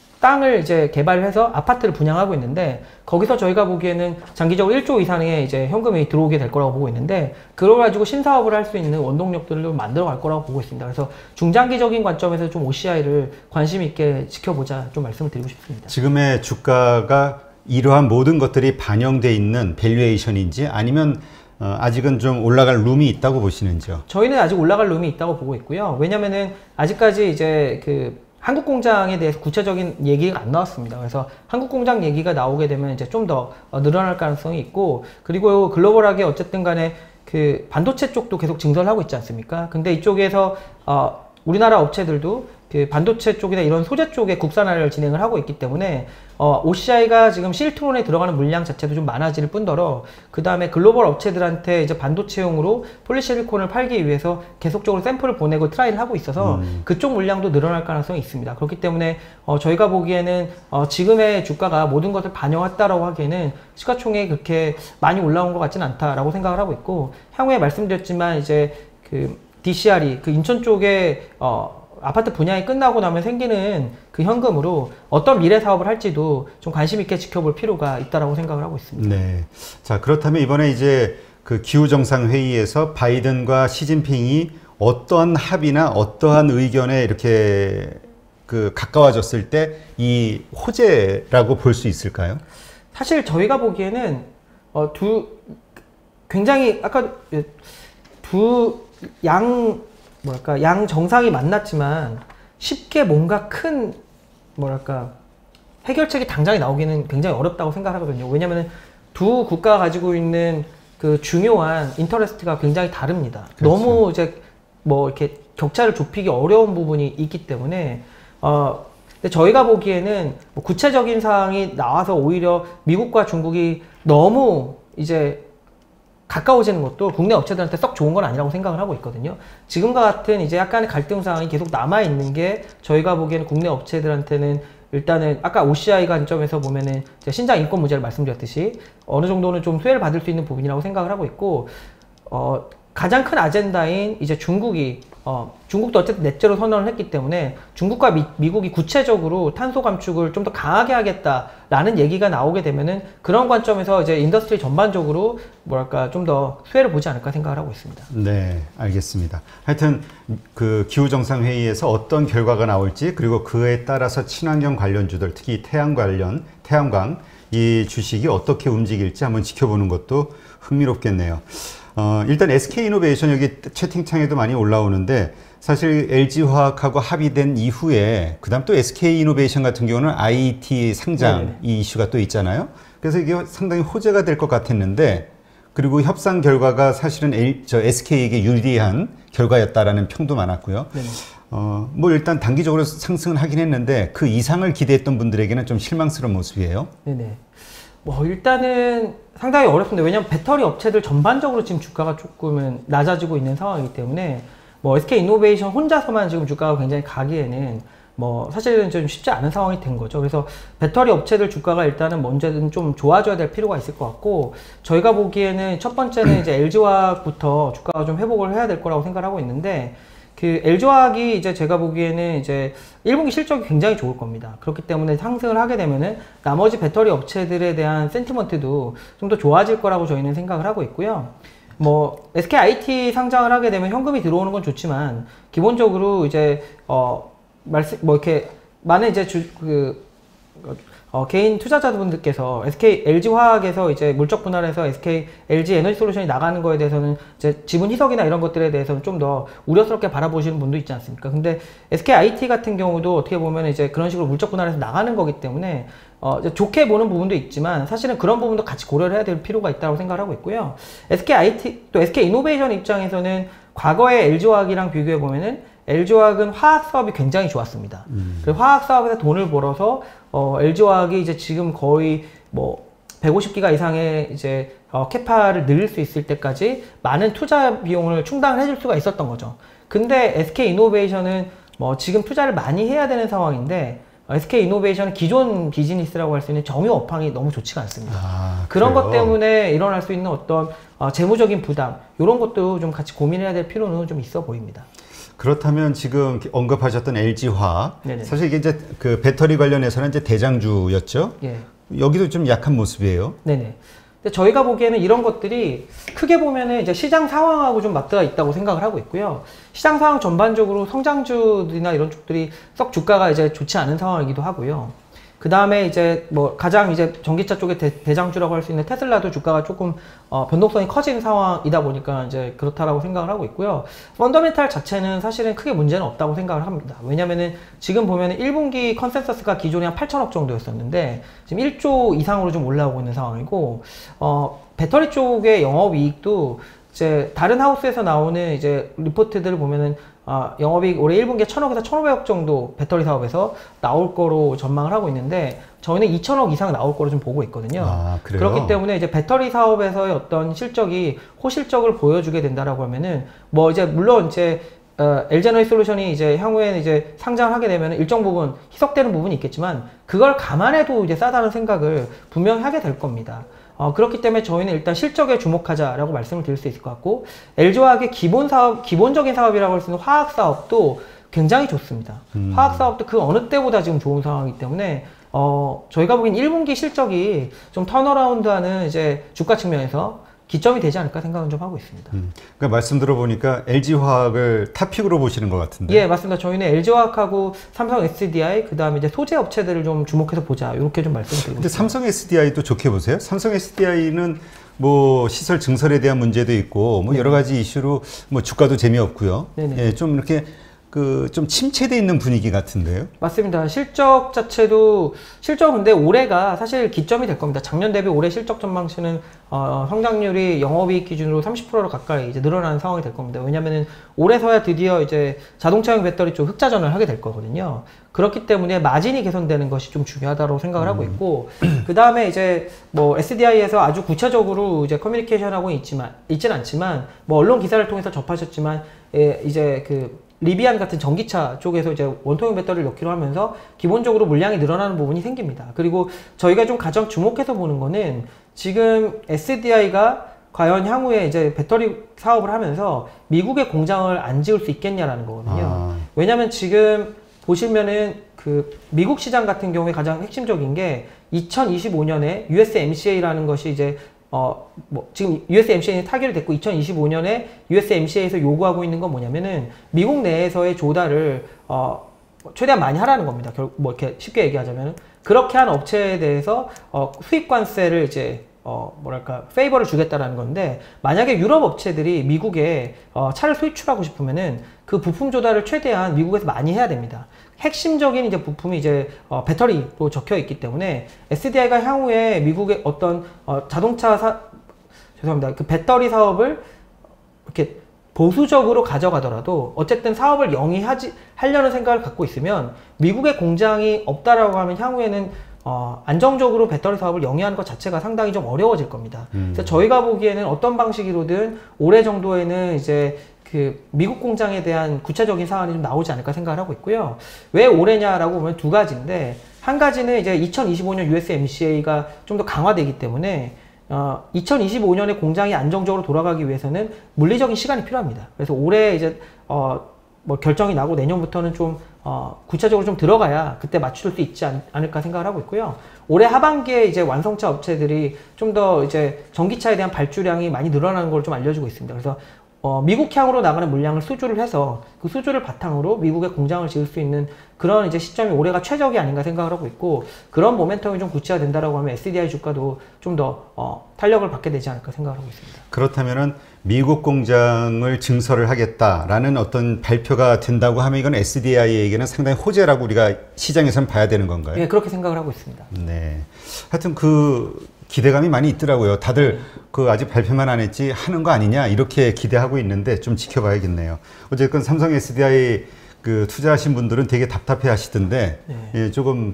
땅을 이제 개발해서 아파트를 분양하고 있는데, 거기서 저희가 보기에는 장기적으로 일조 이상의 이제 현금이 들어오게 될 거라고 보고 있는데, 그걸 가지고 신사업을 할 수 있는 원동력들을 만들어 갈 거라고 보고 있습니다. 그래서 중장기적인 관점에서 좀 오씨아이를 관심 있게 지켜보자 좀 말씀을 드리고 싶습니다. 지금의 주가가 이러한 모든 것들이 반영돼 있는 밸류에이션인지 아니면 어, 아직은 좀 올라갈 룸이 있다고 보시는지요? 저희는 아직 올라갈 룸이 있다고 보고 있고요. 왜냐면은 아직까지 이제 그 한국 공장에 대해서 구체적인 얘기가 안 나왔습니다. 그래서 한국 공장 얘기가 나오게 되면 이제 좀 더 늘어날 가능성이 있고, 그리고 글로벌하게 어쨌든 간에 그 반도체 쪽도 계속 증설하고 있지 않습니까? 근데 이쪽에서 어 우리나라 업체들도 그 반도체 쪽이나 이런 소재 쪽에 국산화를 진행을 하고 있기 때문에 어, 오씨아이가 지금 실트론에 들어가는 물량 자체도 좀 많아질 뿐더러, 그 다음에 글로벌 업체들한테 이제 반도체용으로 폴리실리콘을 팔기 위해서 계속적으로 샘플을 보내고 트라이를 하고 있어서 음. 그쪽 물량도 늘어날 가능성이 있습니다. 그렇기 때문에 어, 저희가 보기에는 어, 지금의 주가가 모든 것을 반영했다라고 하기에는 시가총액이 그렇게 많이 올라온 것 같지는 않다라고 생각을 하고 있고, 향후에 말씀드렸지만 이제 그 디씨알이 그 인천 쪽에 어, 아파트 분양이 끝나고 나면 생기는 그 현금으로 어떤 미래 사업을 할지도 좀 관심 있게 지켜볼 필요가 있다라고 생각을 하고 있습니다. 네. 자, 그렇다면 이번에 이제 그 기후정상회의에서 바이든과 시진핑이 어떠한 합의나 어떠한 의견에 이렇게 그 가까워졌을 때 이 호재라고 볼 수 있을까요? 사실 저희가 보기에는 어, 두 굉장히 아까 두 양 뭐랄까 양 정상이 만났지만 쉽게 뭔가 큰 뭐랄까 해결책이 당장에 나오기는 굉장히 어렵다고 생각하거든요. 왜냐하면 두 국가가 가지고 있는 그 중요한 인터레스트가 굉장히 다릅니다. 그렇죠. 너무 이제 뭐 이렇게 격차를 좁히기 어려운 부분이 있기 때문에 어 근데 저희가 보기에는 뭐 구체적인 사항이 나와서 오히려 미국과 중국이 너무 이제 가까워지는 것도 국내 업체들한테 썩 좋은 건 아니라고 생각을 하고 있거든요. 지금과 같은 이제 약간의 갈등 상황이 계속 남아있는 게 저희가 보기에는 국내 업체들한테는 일단은 아까 오씨아이 관점에서 보면은 제가 신장 인권 문제를 말씀드렸듯이 어느 정도는 좀 수혜를 받을 수 있는 부분이라고 생각을 하고 있고, 어, 가장 큰 아젠다인 이제 중국이 어, 중국도 어쨌든 넷제로 선언을 했기 때문에 중국과 미, 미국이 구체적으로 탄소 감축을 좀 더 강하게 하겠다라는 얘기가 나오게 되면은 그런 관점에서 이제 인더스트리 전반적으로 뭐랄까 좀 더 수혜를 보지 않을까 생각을 하고 있습니다. 네, 알겠습니다. 하여튼 그 기후정상회의에서 어떤 결과가 나올지, 그리고 그에 따라서 친환경 관련주들, 특히 태양 관련, 태양광 이 주식이 어떻게 움직일지 한번 지켜보는 것도 흥미롭겠네요. 어, 일단 에스케이이노베이션 여기 채팅창에도 많이 올라오는데, 사실 엘지화학하고 합의된 이후에 그 다음 또 에스케이이노베이션 같은 경우는 아이티 상장 네네. 이 이슈가 또 있잖아요. 그래서 이게 상당히 호재가 될 것 같았는데, 그리고 협상 결과가 사실은 엘, 저 에스케이에게 유리한 결과였다라는 평도 많았고요. 네네. 어, 뭐 일단 단기적으로 상승은 하긴 했는데 그 이상을 기대했던 분들에게는 좀 실망스러운 모습이에요. 네네. 뭐 일단은 상당히 어렵습니다. 왜냐하면 배터리 업체들 전반적으로 지금 주가가 조금은 낮아지고 있는 상황이기 때문에 뭐 에스케이이노베이션 혼자서만 지금 주가가 굉장히 가기에는 뭐 사실은 좀 쉽지 않은 상황이 된 거죠. 그래서 배터리 업체들 주가가 일단은 먼저는 좀 좋아져야 될 필요가 있을 것 같고, 저희가 보기에는 첫 번째는 이제 엘지화학부터 주가가 좀 회복을 해야 될 거라고 생각을 하고 있는데, 그 엘지화학이 이제 제가 보기에는 이제 일 분기 실적이 굉장히 좋을 겁니다. 그렇기 때문에 상승을 하게 되면은 나머지 배터리 업체들에 대한 센티먼트도 좀 더 좋아질 거라고 저희는 생각을 하고 있고요. 뭐 에스케이아이티 상장을 하게 되면 현금이 들어오는 건 좋지만 기본적으로 이제 어 말씀 뭐 이렇게 많은 이제 주 그 어, 개인 투자자분들께서 에스케이 엘지화학에서 이제 물적 분할해서 에스케이 엘지 에너지 솔루션이 나가는 거에 대해서는 이제 지분 희석이나 이런 것들에 대해서는 좀 더 우려스럽게 바라보시는 분도 있지 않습니까? 근데 에스케이아이티 같은 경우도 어떻게 보면 이제 그런 식으로 물적 분할해서 나가는 거기 때문에 어, 이제 좋게 보는 부분도 있지만 사실은 그런 부분도 같이 고려를 해야 될 필요가 있다고 생각을 하고 있고요. 에스케이아이티 또 에스케이이노베이션 입장에서는 과거의 엘지화학이랑 비교해 보면은 엘지화학은 화학 사업이 굉장히 좋았습니다. 음. 그 화학 사업에서 돈을 벌어서 어, 엘지화학이 이제 지금 거의 뭐 백오십 기가 이상의 이제 어, 캐파를 늘릴 수 있을 때까지 많은 투자 비용을 충당을 해줄 수가 있었던 거죠. 근데 에스케이이노베이션은 뭐 지금 투자를 많이 해야 되는 상황인데 에스케이이노베이션은 기존 비즈니스라고 할 수 있는 정유 업황이 너무 좋지가 않습니다. 아, 그런 것 때문에 일어날 수 있는 어떤 어, 재무적인 부담 이런 것도 좀 같이 고민해야 될 필요는 좀 있어 보입니다. 그렇다면 지금 언급하셨던 엘지화학 사실 이게 이제 그 배터리 관련해서는 이제 대장주였죠. 예. 여기도 좀 약한 모습이에요. 네네. 근데 저희가 보기에는 이런 것들이 크게 보면은 이제 시장 상황하고 좀 맞닿아 있다고 생각을 하고 있고요. 시장 상황 전반적으로 성장주들이나 이런 쪽들이 썩 주가가 이제 좋지 않은 상황이기도 하고요. 그 다음에 이제 뭐 가장 이제 전기차 쪽의 대, 대장주라고 할 수 있는 테슬라도 주가가 조금 어, 변동성이 커진 상황이다 보니까 이제 그렇다라고 생각을 하고 있고요. 펀더멘탈 자체는 사실은 크게 문제는 없다고 생각을 합니다. 왜냐면은 지금 보면 일 분기 컨센서스가 기존에 한 팔천억 정도였었는데 지금 일조 이상으로 좀 올라오고 있는 상황이고 어, 배터리 쪽의 영업이익도 이제 다른 하우스에서 나오는 이제 리포트들을 보면은 아, 영업이익 올해 일 분기에 천억에서 천오백억 정도 배터리 사업에서 나올 거로 전망을 하고 있는데 저희는 이천억 이상 나올 거로 좀 보고 있거든요. 아, 그렇기 때문에 이제 배터리 사업에서의 어떤 실적이 호실적을 보여주게 된다라고 하면은 뭐 이제 물론 이제 어, 엘지에너지 솔루션이 이제 향후에는 이제 상장을 하게 되면 일정 부분 희석되는 부분이 있겠지만 그걸 감안해도 이제 싸다는 생각을 분명히 하게 될 겁니다. 어, 그렇기 때문에 저희는 일단 실적에 주목하자라고 말씀을 드릴 수 있을 것 같고 엘지화학의 기본 사업, 기본적인 사업이라고 할 수 있는 화학 사업도 굉장히 좋습니다. 음. 화학 사업도 그 어느 때보다 지금 좋은 상황이기 때문에 어, 저희가 보기엔 일 분기 실적이 좀 턴어라운드하는 이제 주가 측면에서 기점이 되지 않을까 생각은 좀 하고 있습니다. 음. 그러니까 말씀 들어보니까 엘지화학을 탑픽으로 보시는 것 같은데. 예, 맞습니다. 저희는 엘지화학하고 삼성 에스디아이, 그 다음에 이제 소재 업체들을 좀 주목해서 보자. 이렇게 좀 말씀드리고 근데 있습니다. 삼성 에스디아이도 좋게 보세요. 삼성 에스디아이는 뭐 시설 증설에 대한 문제도 있고 뭐 여러 가지 이슈로 뭐 주가도 재미없고요. 네네. 예, 좀 이렇게 그 좀 침체돼 있는 분위기 같은데요. 맞습니다. 실적 자체도 실적 근데 올해가 사실 기점이 될 겁니다. 작년 대비 올해 실적 전망치는 어, 성장률이 영업이익 기준으로 삼십 퍼센트 가까이 이제 늘어나는 상황이 될 겁니다. 왜냐면은 올해서야 드디어 이제 자동차용 배터리 쪽 흑자전을 하게 될 거거든요. 그렇기 때문에 마진이 개선되는 것이 좀 중요하다고 생각을 음. 하고 있고, 그 다음에 이제 뭐 에스디아이에서 아주 구체적으로 이제 커뮤니케이션하고 있지만, 있진 않지만, 뭐 언론 기사를 통해서 접하셨지만, 예, 이제 그 리비안 같은 전기차 쪽에서 이제 원통형 배터리를 넣기로 하면서 기본적으로 물량이 늘어나는 부분이 생깁니다. 그리고 저희가 좀 가장 주목해서 보는 거는 지금 에스디아이가 과연 향후에 이제 배터리 사업을 하면서 미국의 공장을 안 지을 수 있겠냐라는 거거든요. 아. 왜냐면 지금 보시면은 그 미국 시장 같은 경우에 가장 핵심적인 게 이천이십오 년에 유에스엠씨에이라는 것이 이제 어, 뭐, 지금 유에스엠씨에이는 타결이 됐고, 이천이십오 년에 유에스엠씨에이에서 요구하고 있는 건 뭐냐면은, 미국 내에서의 조달을, 어, 최대한 많이 하라는 겁니다. 결, 뭐, 이렇게 쉽게 얘기하자면은. 그렇게 한 업체에 대해서, 어, 수입관세를 이제, 어, 뭐랄까, 페이버를 주겠다라는 건데, 만약에 유럽 업체들이 미국에, 어, 차를 수입출하고 싶으면은, 그 부품 조달을 최대한 미국에서 많이 해야 됩니다. 핵심적인 이제 부품이 이제 어, 배터리로 적혀 있기 때문에 에스디아이가 향후에 미국의 어떤 어, 자동차 사 죄송합니다. 그 배터리 사업을 이렇게 보수적으로 가져가더라도 어쨌든 사업을 영위하지 하려는 생각을 갖고 있으면 미국의 공장이 없다라고 하면 향후에는 어, 안정적으로 배터리 사업을 영위하는 것 자체가 상당히 좀 어려워질 겁니다. 음. 그래서 저희가 보기에는 어떤 방식으로든 올해 정도에는 이제 그 미국 공장에 대한 구체적인 사안이 좀 나오지 않을까 생각을 하고 있고요. 왜 올해냐라고 보면 두 가지인데, 한 가지는 이제 이천이십오 년 유에스엠씨에이가 좀 더 강화되기 때문에 어, 이천이십오 년에 공장이 안정적으로 돌아가기 위해서는 물리적인 시간이 필요합니다. 그래서 올해 이제 어, 뭐 결정이 나고 내년부터는 좀 어, 구체적으로 좀 들어가야 그때 맞출 수 있지 않, 않을까 생각을 하고 있고요. 올해 하반기에 이제 완성차 업체들이 좀 더 이제 전기차에 대한 발주량이 많이 늘어나는 걸 좀 알려주고 있습니다. 그래서 어, 미국향으로 나가는 물량을 수주를 해서 그 수주를 바탕으로 미국에 공장을 지을 수 있는 그런 이제 시점이 올해가 최적이 아닌가 생각을 하고 있고, 그런 모멘텀이 좀 구체화된다라고 하면 에스디아이 주가도 좀 더 어, 탄력을 받게 되지 않을까 생각을 하고 있습니다. 그렇다면은 미국 공장을 증설을 하겠다라는 어떤 발표가 된다고 하면 이건 에스디아이에게는 상당히 호재라고 우리가 시장에서는 봐야 되는 건가요? 네, 그렇게 생각을 하고 있습니다. 네. 하여튼 그 기대감이 많이 있더라고요. 다들 그 아직 발표만 안 했지 하는 거 아니냐 이렇게 기대하고 있는데 좀 지켜봐야겠네요. 어쨌든 삼성 에스디아이 그 투자하신 분들은 되게 답답해 하시던데 네. 예, 조금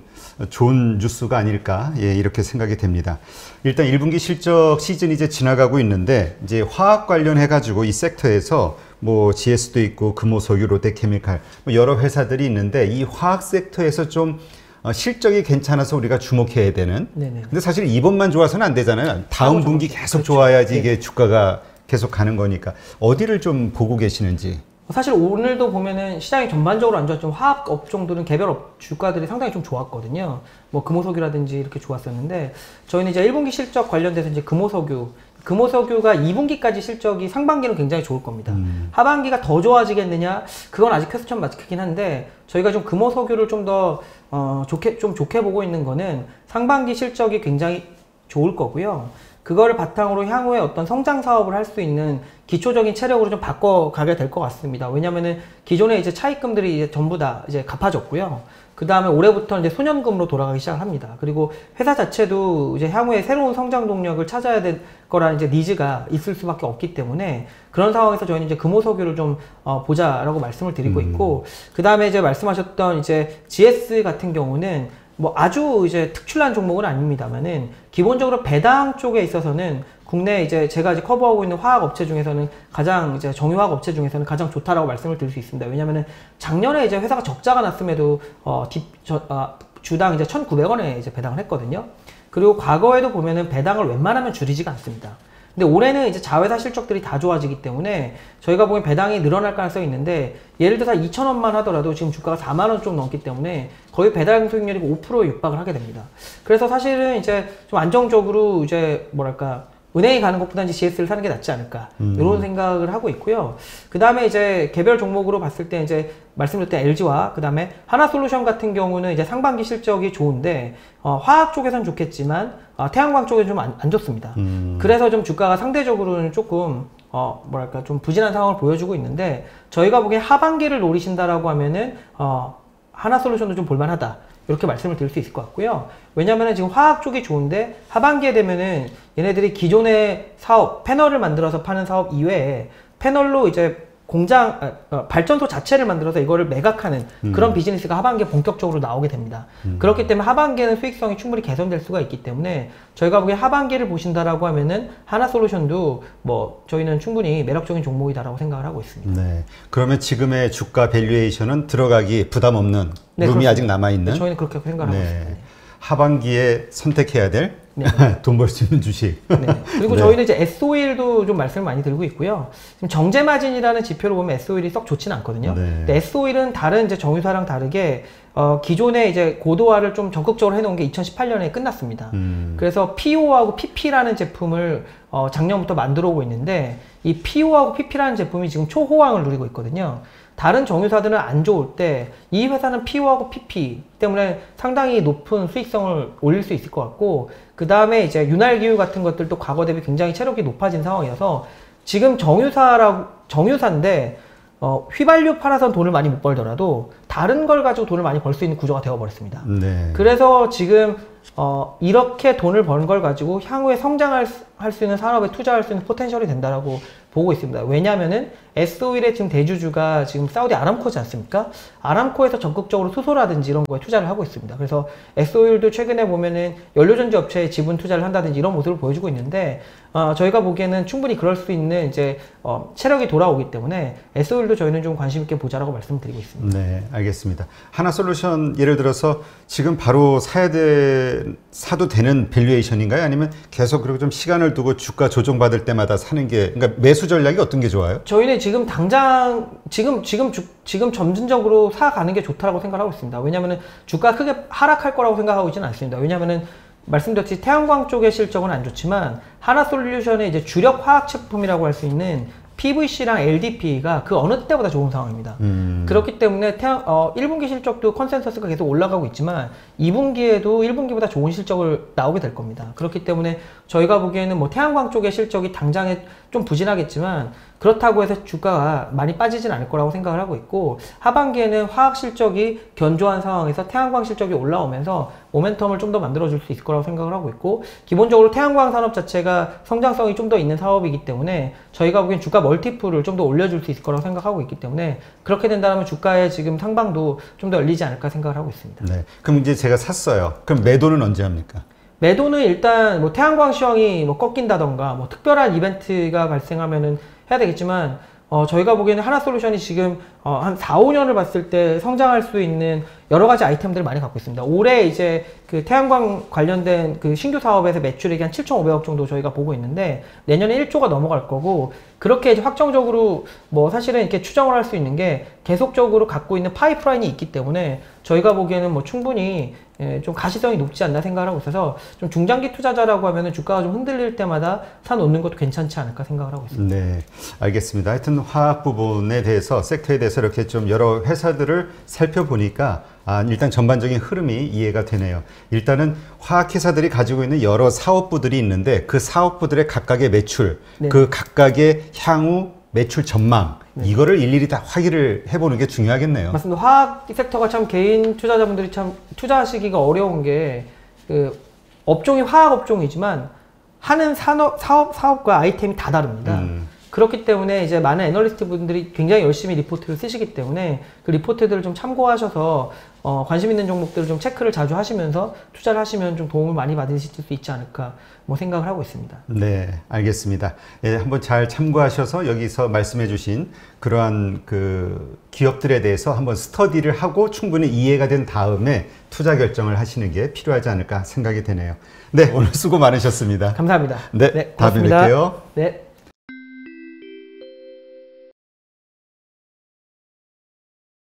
좋은 뉴스가 아닐까 예, 이렇게 생각이 됩니다. 일단 일 분기 실적 시즌이 이제 지나가고 있는데 이제 화학 관련해 가지고 이 섹터에서 뭐 지에스도 있고 금호석유, 롯데케미칼 뭐 여러 회사들이 있는데 이 화학 섹터에서 좀 어, 실적이 괜찮아서 우리가 주목해야 되는. 네네. 근데 사실 이번만 좋아서는 안 되잖아요. 다음 아, 분기 계속 그렇죠. 좋아야지 네. 이게 주가가 계속 가는 거니까 어디를 좀 보고 계시는지. 사실 오늘도 보면은 시장이 전반적으로 안 좋았지만 화학 업종들은 개별 업 주가들이 상당히 좀 좋았거든요. 뭐 금호석유라든지 이렇게 좋았었는데 저희는 이제 일 분기 실적 관련돼서 이제 금호석유 금호석유가 이 분기까지 실적이 상반기는 굉장히 좋을 겁니다. 음. 하반기가 더 좋아지겠느냐? 그건 아직 퀘스천 마크이긴 한데 저희가 좀 금호석유를 좀 더 어, 좋게 좀 좋게 보고 있는 거는 상반기 실적이 굉장히 좋을 거고요. 그거를 바탕으로 향후에 어떤 성장 사업을 할 수 있는 기초적인 체력으로 좀 바꿔가게 될 것 같습니다. 왜냐면은 기존에 이제 차입금들이 이제 전부 다 이제 갚아졌고요. 그 다음에 올해부터 이제 소년금으로 돌아가기 시작합니다. 그리고 회사 자체도 이제 향후에 새로운 성장 동력을 찾아야 될 거라는 이제 니즈가 있을 수밖에 없기 때문에 그런 상황에서 저희는 이제 금호석유를 좀 어, 보자라고 말씀을 드리고 있고, 음. 그 다음에 이제 말씀하셨던 이제 지에스 같은 경우는 뭐 아주 이제 특출난 종목은 아닙니다만은 기본적으로 배당 쪽에 있어서는 국내 이제 제가 이제 커버하고 있는 화학 업체 중에서는 가장 이제 정유화학 업체 중에서는 가장 좋다라고 말씀을 드릴 수 있습니다. 왜냐면은 작년에 이제 회사가 적자가 났음에도 어, 뒷, 저, 아, 주당 이제 천구백 원에 이제 배당을 했거든요. 그리고 과거에도 보면은 배당을 웬만하면 줄이지가 않습니다. 근데 올해는 이제 자회사 실적들이 다 좋아지기 때문에 저희가 보기엔 배당이 늘어날 가능성이 있는데, 예를 들어서 이천 원만 하더라도 지금 주가가 사만 원 좀 넘기 때문에 거의 배당 수익률이 오 퍼센트에 육박을 하게 됩니다. 그래서 사실은 이제 좀 안정적으로 이제 뭐랄까 은행에 가는 것보다 이제 지에스를 사는 게 낫지 않을까 음. 이런 생각을 하고 있고요. 그 다음에 이제 개별 종목으로 봤을 때 이제 말씀드렸던 엘지와 그 다음에 하나솔루션 같은 경우는 이제 상반기 실적이 좋은데 어, 화학 쪽에서는 좋겠지만 어, 태양광 쪽에 좀 안 안 좋습니다. 음. 그래서 좀 주가가 상대적으로는 조금 어, 뭐랄까 좀 부진한 상황을 보여주고 있는데, 저희가 보기엔 하반기를 노리신다라고 하면은 어, 하나솔루션도 좀 볼만하다. 이렇게 말씀을 드릴 수 있을 것 같고요. 왜냐면은 지금 화학 쪽이 좋은데 하반기에 되면은 얘네들이 기존의 사업, 패널을 만들어서 파는 사업 이외에 패널로 이제 공장, 어, 발전소 자체를 만들어서 이거를 매각하는 음. 그런 비즈니스가 하반기에 본격적으로 나오게 됩니다. 음. 그렇기 때문에 하반기에는 수익성이 충분히 개선될 수가 있기 때문에 저희가 보기에 하반기를 보신다라고 하면은 하나솔루션도 뭐 저희는 충분히 매력적인 종목이다라고 생각을 하고 있습니다. 네. 그러면 지금의 주가 밸류에이션은 들어가기 부담 없는 네, 룸이 그렇습니다. 아직 남아있는? 네, 저희는 그렇게 생각을 네. 하고 있습니다. 하반기에 선택해야 될 네. 돈 벌 수 있는 주식. 네. 그리고 네. 저희는 이제 에스오일도 좀 말씀을 많이 드리고 있고요. 지금 정제마진이라는 지표로 보면 에스오일이 썩 좋지는 않거든요. 네. 근데 에스오일은 다른 이제 정유사랑 다르게 어, 기존에 이제 고도화를 좀 적극적으로 해놓은 게 이천십팔 년에 끝났습니다. 음. 그래서 피오하고 피피라는 제품을 어, 작년부터 만들어 오고 있는데, 이 피오하고 피피라는 제품이 지금 초호황을 누리고 있거든요. 다른 정유사들은 안 좋을 때 이 회사는 피오하고 피피 때문에 상당히 높은 수익성을 올릴 수 있을 것 같고, 그 다음에 이제 윤활기유 같은 것들도 과거 대비 굉장히 체력이 높아진 상황이어서 지금 정유사라고 정유사인데 어, 휘발유 팔아서 돈을 많이 못 벌더라도 다른 걸 가지고 돈을 많이 벌 수 있는 구조가 되어버렸습니다. 네. 그래서 지금 어, 이렇게 돈을 버는 걸 가지고 향후에 성장할 수 있는 산업에 투자할 수 있는 포텐셜이 된다라고 보고 있습니다. 왜냐면은 에스오일의 지금 대주주가 지금 사우디 아람코지 않습니까? 아람코에서 적극적으로 수소라든지 이런 거에 투자를 하고 있습니다. 그래서 에스오일도 최근에 보면은 연료전지 업체에 지분 투자를 한다든지 이런 모습을 보여주고 있는데, 어, 저희가 보기에는 충분히 그럴 수 있는 이제 어, 체력이 돌아오기 때문에 에스오일도 저희는 좀 관심 있게 보자라고 말씀드리고 있습니다. 네, 알겠습니다. 하나솔루션 예를 들어서 지금 바로 사야 돼 사도 되는 밸류에이션인가요? 아니면 계속 그리고 좀 시간을 두고 주가 조정받을 때마다 사는 게, 그러니까 매수 전략이 어떤 게 좋아요? 저희는 지금 당장 지금 지금 주, 지금 점진적으로 사가는 게 좋다라고 생각하고 있습니다. 왜냐하면 주가 크게 하락할 거라고 생각하고 있지는 않습니다. 왜냐하면은 말씀드렸듯이 태양광 쪽의 실적은 안 좋지만 하나솔루션의 이제 주력 화학 제품이라고 할 수 있는 피브이씨랑 엘디피이가 그 어느 때보다 좋은 상황입니다. 음. 그렇기 때문에 태양, 어, 일 분기 실적도 컨센서스가 계속 올라가고 있지만 이 분기에도 일 분기보다 좋은 실적을 나오게 될 겁니다. 그렇기 때문에 저희가 보기에는 뭐 태양광 쪽의 실적이 당장에 좀 부진하겠지만 그렇다고 해서 주가가 많이 빠지진 않을 거라고 생각을 하고 있고, 하반기에는 화학 실적이 견조한 상황에서 태양광 실적이 올라오면서 모멘텀을 좀 더 만들어줄 수 있을 거라고 생각을 하고 있고, 기본적으로 태양광 산업 자체가 성장성이 좀 더 있는 사업이기 때문에 저희가 보기엔 주가 멀티플을 좀 더 올려줄 수 있을 거라고 생각하고 있기 때문에, 그렇게 된다면 주가의 지금 상방도 좀 더 열리지 않을까 생각을 하고 있습니다. 네. 그럼 이제 제가 샀어요. 그럼 매도는 언제 합니까? 매도는 일단 뭐 태양광 시황이 뭐 꺾인다던가 뭐 특별한 이벤트가 발생하면은 해야 되겠지만, 어, 저희가 보기에는 하나솔루션이 지금 어, 한 사, 오 년을 봤을 때 성장할 수 있는 여러 가지 아이템들을 많이 갖고 있습니다. 올해 이제 그 태양광 관련된 그 신규 사업에서 매출액이 한 칠천오백억 정도 저희가 보고 있는데, 내년에 일 조가 넘어갈 거고, 그렇게 이제 확정적으로 뭐 사실은 이렇게 추정을 할 수 있는 게 계속적으로 갖고 있는 파이프라인이 있기 때문에 저희가 보기에는 뭐 충분히 예, 좀 가시성이 높지 않나 생각을 하고 있어서, 좀 중장기 투자자라고 하면은 주가가 좀 흔들릴 때마다 사놓는 것도 괜찮지 않을까 생각을 하고 있습니다. 네, 알겠습니다. 하여튼 화학 부분에 대해서, 섹터에 대해서 이렇게 좀 여러 회사들을 살펴보니까 아, 일단 전반적인 흐름이 이해가 되네요. 일단은 화학 회사들이 가지고 있는 여러 사업부들이 있는데 그 사업부들의 각각의 매출, 네. 그 각각의 향후 매출 전망, 네. 이거를 일일이 다 확인을 해보는 게 중요하겠네요. 맞습니다. 화학 섹터가 참 개인 투자자분들이 참 투자하시기가 어려운 게, 그 업종이 화학 업종이지만 하는 산업, 사업, 사업과 아이템이 다 다릅니다. 음. 그렇기 때문에 이제 많은 애널리스트 분들이 굉장히 열심히 리포트를 쓰시기 때문에 그 리포트들을 좀 참고하셔서 어, 관심 있는 종목들을 좀 체크를 자주 하시면서 투자를 하시면 좀 도움을 많이 받으실 수 있지 않을까 뭐 생각을 하고 있습니다. 네, 알겠습니다. 예, 한번 잘 참고하셔서 여기서 말씀해 주신 그러한 그 기업들에 대해서 한번 스터디를 하고 충분히 이해가 된 다음에 투자 결정을 하시는 게 필요하지 않을까 생각이 되네요. 네, 오늘 수고 많으셨습니다. 감사합니다. 네, 네 다음에 뵐게요. 네.